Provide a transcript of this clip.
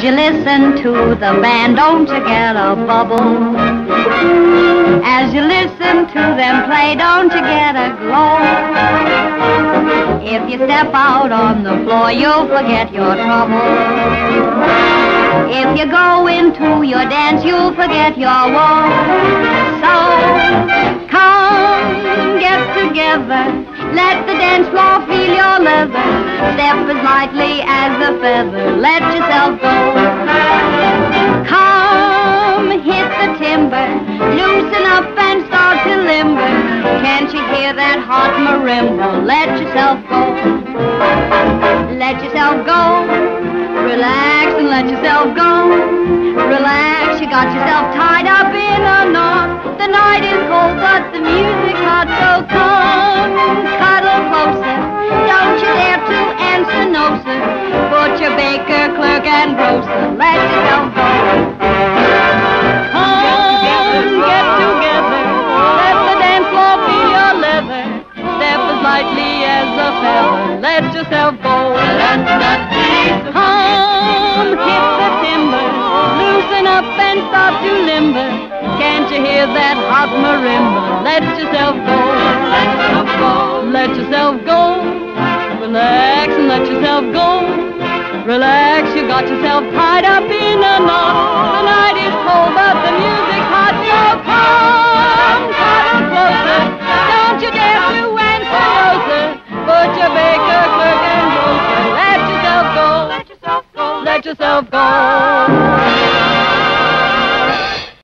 you listen to the band, don't you get a bubble? As you listen to them play, don't you get a glow? If you step out on the floor, you'll forget your trouble. If you go into your dance, you'll forget your woe. So, come, get together, let the dance floor feel your leather. Step as lightly as a feather, let yourself go. Come, hit the timber, loosen up and start to limber. Can't you hear that hot marimba? Let yourself go. Let yourself go. Relax and let yourself go. Relax, you got yourself tied up in a knot. The night is cold, but the music's hot, so come, cuddle closer. Don't you dare to answer no, sir. Put your baker, clerk, and grocer. Let yourself go. Come, get together. Let the dance floor feel your leather. Step as lightly as a feather. Let yourself go. Come, hit the timber, loosen up and start to limber. Can't you hear that hot marimba? Let yourself go. Let yourself go. Let yourself go. Relax and let yourself go. Relax, you got yourself tied up in a knot. The night is cold, but the music's hot, so